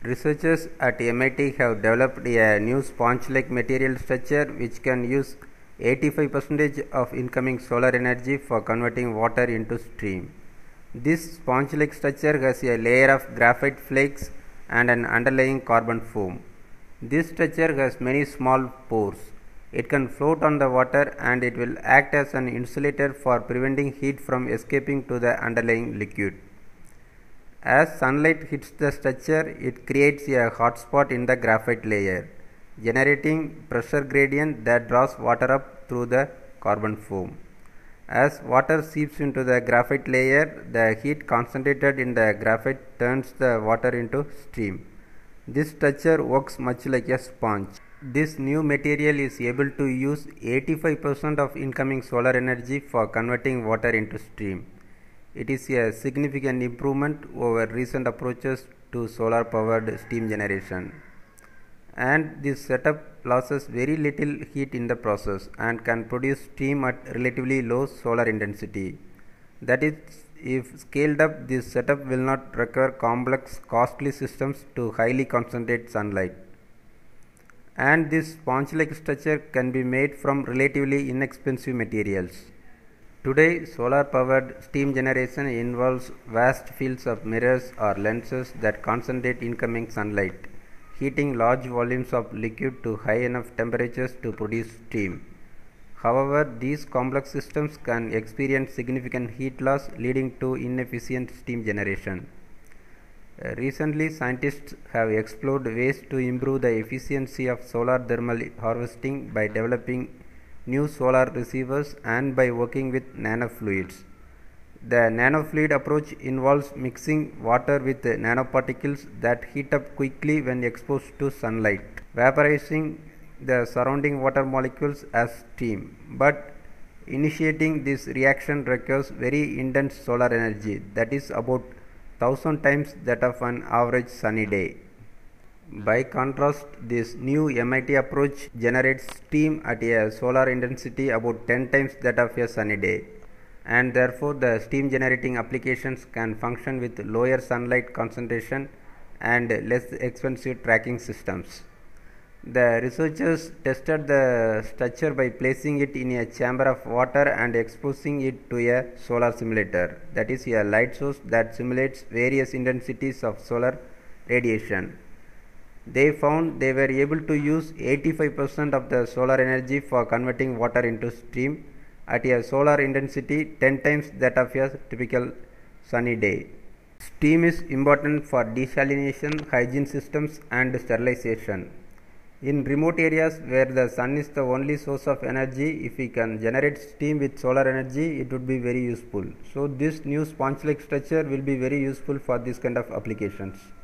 Researchers at MIT have developed a new sponge-like material structure which can use 85% of incoming solar energy for converting water into steam. This sponge-like structure has a layer of graphite flakes and an underlying carbon foam. This structure has many small pores. It can float on the water and it will act as an insulator for preventing heat from escaping to the underlying liquid. As sunlight hits the structure, it creates a hotspot in the graphite layer, generating pressure gradient that draws water up through the carbon foam. As water seeps into the graphite layer, the heat concentrated in the graphite turns the water into steam. This structure works much like a sponge. This new material is able to use 85% of incoming solar energy for converting water into steam. It is a significant improvement over recent approaches to solar powered steam generation. And this setup loses very little heat in the process and can produce steam at relatively low solar intensity. That is, if scaled up, this setup will not require complex, costly systems to highly concentrate sunlight. And this sponge-like structure can be made from relatively inexpensive materials. Today, solar-powered steam generation involves vast fields of mirrors or lenses that concentrate incoming sunlight, heating large volumes of liquid to high enough temperatures to produce steam. However, these complex systems can experience significant heat loss, leading to inefficient steam generation. Recently, scientists have explored ways to improve the efficiency of solar thermal harvesting by developing new solar receivers and by working with nanofluids. The nanofluid approach involves mixing water with nanoparticles that heat up quickly when exposed to sunlight, vaporizing the surrounding water molecules as steam. But initiating this reaction requires very intense solar energy, that is about 1000 times that of an average sunny day. By contrast, this new MIT approach generates steam at a solar intensity about 10 times that of a sunny day, and therefore the steam generating applications can function with lower sunlight concentration and less expensive tracking systems. The researchers tested the structure by placing it in a chamber of water and exposing it to a solar simulator, that is a light source that simulates various intensities of solar radiation. They found they were able to use 85% of the solar energy for converting water into steam at a solar intensity 10 times that of a typical sunny day. Steam is important for desalination, hygiene systems and sterilization. In remote areas where the sun is the only source of energy, if we can generate steam with solar energy, it would be very useful. So this new sponge-like structure will be very useful for this kind of applications.